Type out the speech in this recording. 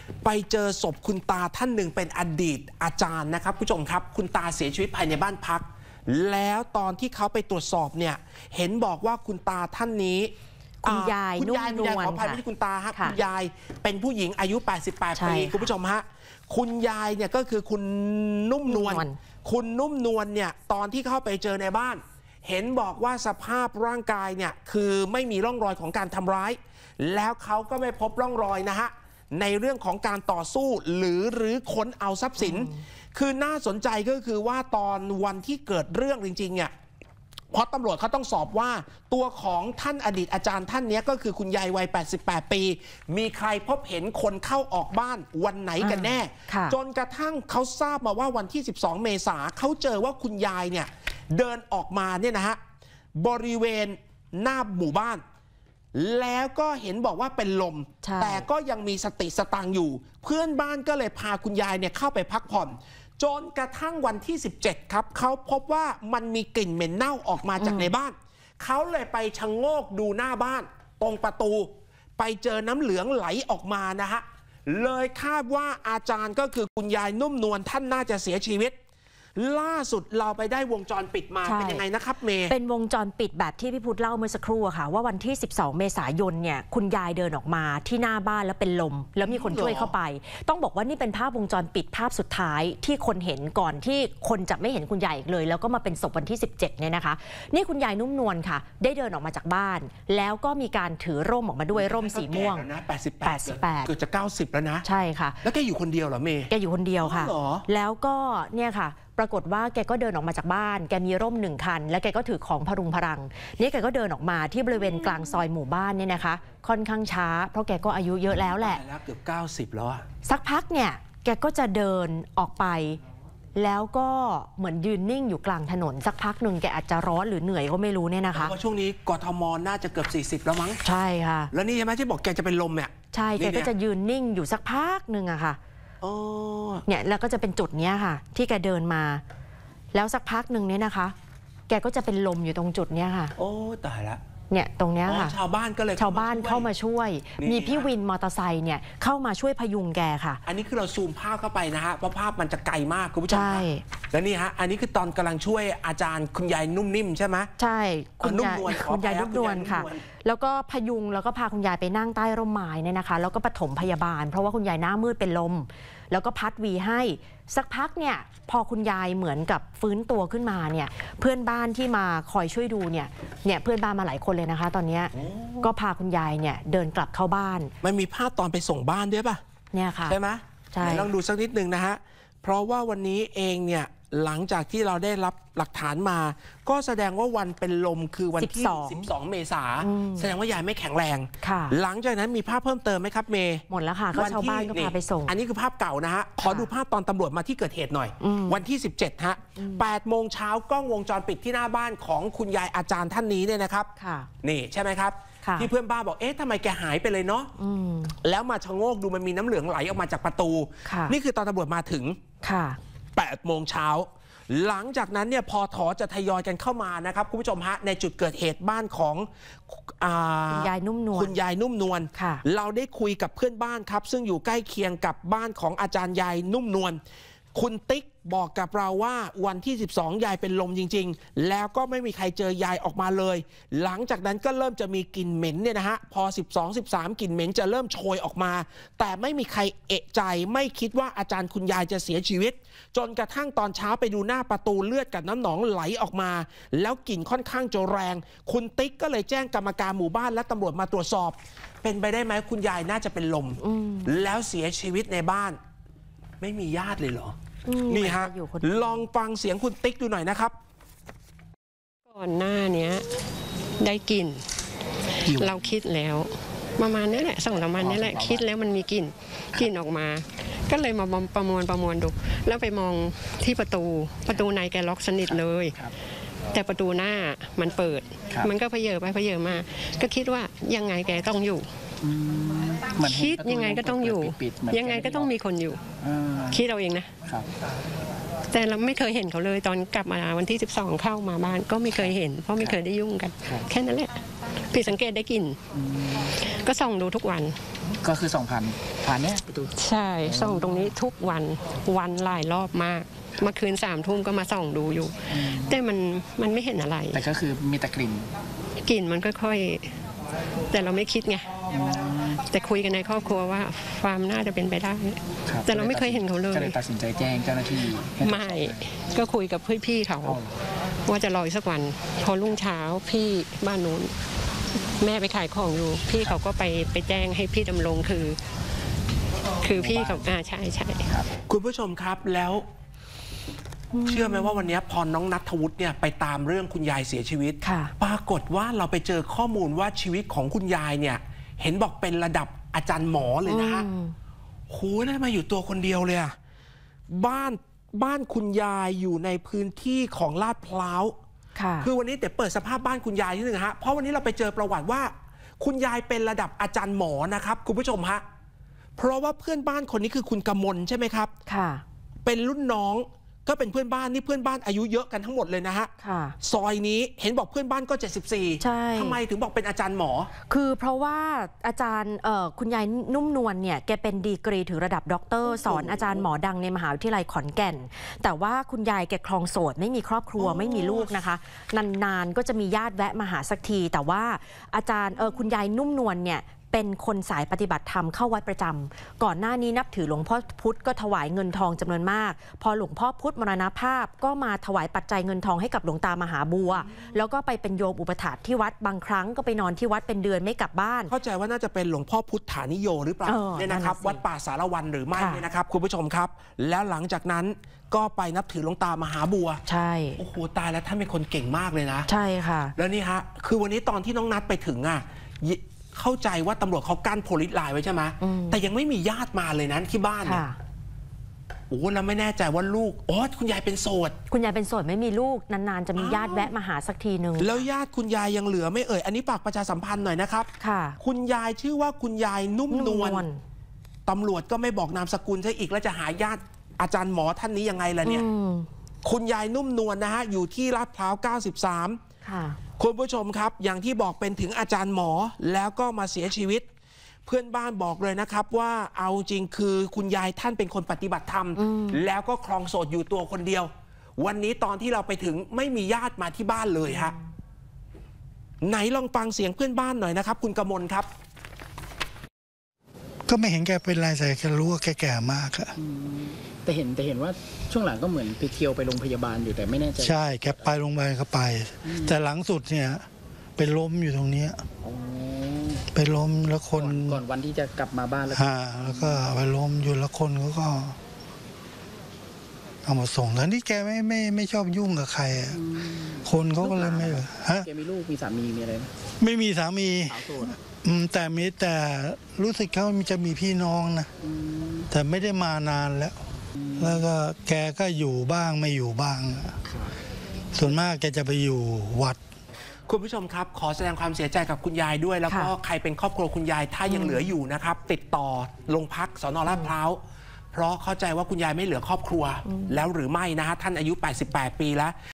ไปเจอศพคุณตาท่านหนึ่งเป็นอดีตอาจารย์นะครับผู้ชมครับคุณตาเสียชีวิตภายในบ้านพักแล้วตอนที่เขาไปตรวจสอบเนี่ยเห็นบอกว่าคุณตาท่านนี้คุณยายนุ่มนวลขออภัยไม่ใช่คุณตาฮะคุณยายเป็นผู้หญิงอายุ88 ปีคุณผู้ชมฮะคุณยายเนี่ยก็คือคุณนุ่มนวลคุณนุ่มนวลเนี่ยตอนที่เข้าไปเจอในบ้านเห็นบอกว่าสภาพร่างกายเนี่ยคือไม่มีร่องรอยของการทำร้ายแล้วเขาก็ไม่พบร่องรอยนะฮะในเรื่องของการต่อสู้หรือค้นเอาทรัพย์สินคือน่าสนใจก็คือว่าตอนวันที่เกิดเรื่องจริงๆเนี่ยเพราะตำรวจเขาต้องสอบว่าตัวของท่านอดีตอาจารย์ท่านนี้ก็คือคุณยายวัย88 ปีมีใครพบเห็นคนเข้าออกบ้านวันไหนกันแน่จนกระทั่งเขาทราบมาว่าวันที่12 เมษายนเขาเจอว่าคุณยายเนี่ยเดินออกมาเนี่ยนะฮะบริเวณหน้าหมู่บ้านแล้วก็เห็นบอกว่าเป็นลมแต่ก็ยังมีสติสตังอยู่เพื่อนบ้านก็เลยพาคุณยายเนี่ยเข้าไปพักผ่อนจนกระทั่งวันที่17ครับเขาพบว่ามันมีกลิ่นเหม็นเน่าออกมาจากในบ้านเขาเลยไปชะโงกดูหน้าบ้านตรงประตูไปเจอน้ำเหลืองไหลออกมานะฮะเลยคาดว่าอาจารย์ก็คือคุณยายนุ่มนวลท่านน่าจะเสียชีวิตล่าสุดเราไปได้วงจรปิดมาเป็นยังไงนะครับเมย์เป็นวงจรปิดแบบที่พี่พุทธเล่าเมื่อสักครู่ค่ะว่าวันที่12 เมษายนเนี่ยคุณยายเดินออกมาที่หน้าบ้านแล้วเป็นลมแล้วมีคนช่วยเข้าไปต้องบอกว่านี่เป็นภาพวงจรปิดภาพสุดท้ายที่คนเห็นก่อนที่คนจะไม่เห็นคุณยายอีกเลยแล้วก็มาเป็นศพวันที่17เนี่ยนะคะนี่คุณยายนุ่มนวลค่ะได้เดินออกมาจากบ้านแล้วก็มีการถือร่มออกมาด้วยร่มสีม่วงนะ88เกือบจะ90แล้วนะใช่ค่ะแล้วแกอยู่คนเดียวเหรอเมย์แกอยู่คนเดียวค่ะแล้วก็เนี่ยค่ะปรากฏว่าแกก็เดินออกมาจากบ้านแกมีร่ม1 คันแล้วแกก็ถือของพรุงพรังนี่แกก็เดินออกมาที่บริเวณกลางซอยหมู่บ้านเนี่ยนะคะค่อนข้างช้าเพราะแกก็อายุเยอะแล้วแหละแล้วเกือบ90แล้วอะสักพักเนี่ยแกก็จะเดินออกไปแล้วก็เหมือนยืนนิ่งอยู่กลางถนนสักพักหนึ่งแกอาจจะร้อนหรือเหนื่อยก็ไม่รู้เนี่ยนะคะเพราะช่วงนี้กทมน่าจะเกือบ40แล้วมั้งใช่ค่ะแล้วนี่ใช่ไหมที่บอกแกจะเป็นลมเนี่ยใช่แกก็จะยืนนิ่งอยู่สักพักหนึ่งอะค่ะเนี่ยแล้วก็จะเป็นจุดนี้ค่ะที่แกเดินมาแล้วสักพักหนึ่งเนี่ยนะคะแกก็จะเป็นลมอยู่ตรงจุดเนี้ยค่ะโอ้ตายละเนี่ยตรงเนี้ยค่ะชาวบ้านก็เลยชาวบ้านเข้ามาช่วยมีพี่วินมอเตอร์ไซค์เนี่ยเข้ามาช่วยพยุงแกค่ะอันนี้คือเราซูมภาพเข้าไปนะฮะเพราะภาพมันจะไกลมากคุณผู้ชมใช่แล้วนี่ฮะอันนี้คือตอนกำลังช่วยอาจารย์คุณยายนุ่มนิ่มใช่ไหมใช่คุณยายนุ่มนวลค่ะแล้วก็พยุงแล้วก็พาคุณยายไปนั่งใต้ร่มไม้เนี่ยนะคะแล้วก็ปฐมพยาบาลเพราะว่าคุณยายหน้ามืดเป็นลมแล้วก็พัดวีให้สักพักเนี่ยพอคุณยายเหมือนกับฟื้นตัวขึ้นมาเนี่ยเพื่อนบ้านที่มาคอยช่วยดูเนี่ยเพื่อนบ้านมาหลายคนเลยนะคะตอนนี้ก็พาคุณยายเนี่ยเดินกลับเข้าบ้านมันมีภาพตอนไปส่งบ้านด้วยป่ะเนี่ยค่ะใช่ไหมใช่ลองดูสักนิดนึงนะฮะเพราะว่าวันนี้เองเนี่ยหลังจากที่เราได้รับหลักฐานมาก็แสดงว่าวันเป็นลมคือวันที่12 เมษายนแสดงว่ายายไม่แข็งแรงหลังจากนั้นมีภาพเพิ่มเติมไหมครับเมย์หมดแล้วค่ะก็ชาวบ้านก็พาไปส่งอันนี้คือภาพเก่านะฮะขอดูภาพตอนตำรวจมาที่เกิดเหตุหน่อยวันที่17ฮะ8 โมงเช้ากล้องวงจรปิดที่หน้าบ้านของคุณยายอาจารย์ท่านนี้เนี่ยนะครับนี่ใช่ไหมครับที่เพื่อนบ้านบอกเอ๊ะทำไมแกหายไปเลยเนาะแล้วมาชะโงกดูมันมีน้ำเหลืองไหลออกมาจากประตูนี่คือตอนตำรวจมาถึง8 โมงเช้าหลังจากนั้นเนี่ยพอถอจะทยอยกันเข้ามานะครับคุณผู้ชมฮะในจุดเกิดเหตุบ้านของคุณยายนุ่มนวลเราได้คุยกับเพื่อนบ้านครับซึ่งอยู่ใกล้เคียงกับบ้านของอาจารย์ยายนุ่มนวลคุณติ๊กบอกกับเราว่าวันที่12ยายเป็นลมจริงๆแล้วก็ไม่มีใครเจอยายออกมาเลยหลังจากนั้นก็เริ่มจะมีกลิ่นเหม็นเนี่ยนะฮะพอ12-13กลิ่นเหม็นจะเริ่มโชยออกมาแต่ไม่มีใครเอะใจไม่คิดว่าอาจารย์คุณยายจะเสียชีวิตจนกระทั่งตอนเช้าไปดูหน้าประตูเลือดกับน้ำหนองไหลออกมาแล้วกลิ่นค่อนข้างจะแรงคุณติ๊กก็เลยแจ้งกรรมการหมู่บ้านและตำรวจมาตรวจสอบเป็นไปได้ไหมคุณยายน่าจะเป็นลมแล้วเสียชีวิตในบ้านไม่มีญาติเลยเหรอนี่ฮะลองฟังเสียงคุณติ๊กดูหน่อยนะครับก่อนหน้านี้ได้กลิ่นเราคิดแล้วประมาณนี้แหละ2 วันนี้แหละคิดแล้วมันมีกลิ่นออกมาก็เลยมาประมวลดูแล้วไปมองที่ประตูในแกล็อกสนิทเลยแต่ประตูหน้ามันเปิดมันก็เพเยอไปเพเยอมาก็คิดว่ายังไงแกต้องอยู่คิดยังไงก็ต้องอยู่ยังไงก็ต้องมีคนอยู่คิดเราเองนะแต่เราไม่เคยเห็นเขาเลยตอนกลับมาวันที่12เข้ามาบ้านก็ไม่เคยเห็นเพราะไม่เคยได้ยุ่งกันแค่นั้นแหละผิดสังเกตได้กลิ่นก็ส่องดูทุกวันก็คือผ่านเนี้ยประตูใช่ส่องตรงนี้ทุกวันหลายรอบมากเมื่อคืน3 ทุ่มก็มาส่องดูอยู่แต่มันไม่เห็นอะไรแต่ก็คือมีแต่กลิ่นมันค่อยๆแต่เราไม่คิดไงแต่คุยกันในครอบครัวว่าความน่าจะเป็นไปได้แต่เราไม่เคยเห็นเขาเลยก็เลยตัดสินใจแจ้งเจ้าหน้าที่ไม่ก็คุยกับพี่เขาว่าจะรออีกสักวันพอรุ่งเช้าพี่บ้านนู้นแม่ไปขายของอยู่พี่เขาก็ไปแจ้งให้พี่ดำรงคือพี่เขาใช่ครับคุณผู้ชมครับแล้วเชื่อไหมว่าวันนี้พอน้องณัฐวุฒิเนี่ยไปตามเรื่องคุณยายเสียชีวิตปรากฏว่าเราไปเจอข้อมูลว่าชีวิตของคุณยายเนี่ยเห็นบอกเป็นระดับอาจารย์หมอเลยนะฮะโหนั่นมาอยู่ตัวคนเดียวเลยอะบ้านคุณยายอยู่ในพื้นที่ของลาดพร้าวคือวันนี้เดี๋ยวเปิดสภาพบ้านคุณยายนิดนึงฮะเพราะวันนี้เราไปเจอประวัติว่าคุณยายเป็นระดับอาจารย์หมอนะครับคุณผู้ชมฮะเพราะว่าเพื่อนบ้านคนนี้คือคุณกมลใช่ไหมครับค่ะเป็นรุ่นน้องก็เป็นเพื่อนบ้านนี่เพื่อนบ้านอายุเยอะกันทั้งหมดเลยนะฮะซอยนี้เห็นบอกเพื่อนบ้านก็74 ใช่ทำไมถึงบอกเป็นอาจารย์หมอคือเพราะว่าอาจารย์คุณยายนุ่มนวลเนี่ยแกเป็นดีกรีถึงระดับด็อกเตอร์สอนอาจารย์หมอดังในมหาวิทยาลัยขอนแก่นแต่ว่าคุณยายแกครองโสดไม่มีครอบครัวไม่มีลูกนะคะนานๆก็จะมีญาติแวะมาหาสักทีแต่ว่าอาจารย์คุณยายนุ่มนวลเนี่ยเป็นคนสายปฏิบัติธรรมเข้าวัดประจำก่อนหน้านี้นับถือหลวงพ่อพุธก็ถวายเงินทองจำนวนมากพอหลวงพ่อพุธมรณภาพก็มาถวายปัจจัยเงินทองให้กับหลวงตามหาบัวแล้วก็ไปเป็นโยมอุปถากที่วัดบางครั้งก็ไปนอนที่วัดเป็นเดือนไม่กลับบ้านเข้าใจว่าน่าจะเป็นหลวงพ่อพุทธานิโยหรือเปล่าเนี่ยนะครับวัดป่าสารวันหรือไม่เนี่ยนะครับคุณผู้ชมครับแล้วหลังจากนั้นก็ไปนับถือหลวงตามหาบัวใช่โอ้โหตายแล้วท่านเป็นคนเก่งมากเลยนะใช่ค่ะแล้วนี่ฮะคือวันนี้ตอนที่น้องนัทไปถึงเข้าใจว่าตำรวจเขากั้นโพลิสไลน์ไว้ใช่ไหมแต่ยังไม่มีญาติมาเลยนะที่บ้านเนี่ยโอ้แล้วไม่แน่ใจว่าลูกคุณยายเป็นโสดคุณยายเป็นโสดไม่มีลูกนานๆจะมีญาติแวะมาหาสักทีนึงแล้วญาติคุณยายยังเหลือไม่อันนี้ฝากประชาสัมพันธ์หน่อยนะครับค่ะคุณยายชื่อว่าคุณยายนุ่มนวลตำรวจก็ไม่บอกนามสกุลใช่อีกแล้วจะหาญาติอาจารย์หมอท่านนี้ยังไงล่ะเนี่ยคุณยายนุ่มนวลนะฮะอยู่ที่ลาดพร้าว93 ค่ะคุณผู้ชมครับอย่างที่บอกเป็นถึงอาจารย์หมอแล้วก็มาเสียชีวิตเพื่อนบ้านบอกเลยนะครับว่าเอาจริงคือคุณยายท่านเป็นคนปฏิบัติธรรมแล้วก็ครองโสดอยู่ตัวคนเดียววันนี้ตอนที่เราไปถึงไม่มีญาติมาที่บ้านเลยฮะไหนลองฟังเสียงเพื่อนบ้านหน่อยนะครับคุณกมลครับก็ไม่เห็นแกเป็นไรแต่แกรู้ว่าแกแก่มากอะแต่เห็นว่าช่วงหลังก็เหมือนไปเที่ยวไปโรงพยาบาลอยู่แต่ไม่แน่ใจใช่แกไปโรงพยาบาลก็ไปแต่หลังสุดเนี่ยไปล้มอยู่ตรงนี้ไปล้มแล้วคนก่อนวันที่จะกลับมาบ้านแล้วก็ไปล้มอยู่แล้วคนเขาก็เอามาส่งแล้วนี่แกไม่ชอบยุ่งกับใครคนเขาก็เลยไม่แกมีลูกมีสามีมีอะไรไหมไม่มีสามีแต่รู้สึกเขาจะมีพี่น้องนะแต่ไม่ได้มานานแล้วก็แกก็อยู่บ้างไม่อยู่บ้างส่วนมากแกจะไปอยู่วัดคุณผู้ชมครับขอแสดงความเสียใจกับคุณยายด้วยแล้วก็ใครเป็นครอบครัวคุณยายถ้ายังเหลืออยู่นะครับติดต่อโรงพักสน.ลาดพร้าวเพราะเข้าใจว่าคุณยายไม่เหลือครอบครัวแล้วหรือไม่นะฮะท่านอายุ88 ปีแล้ว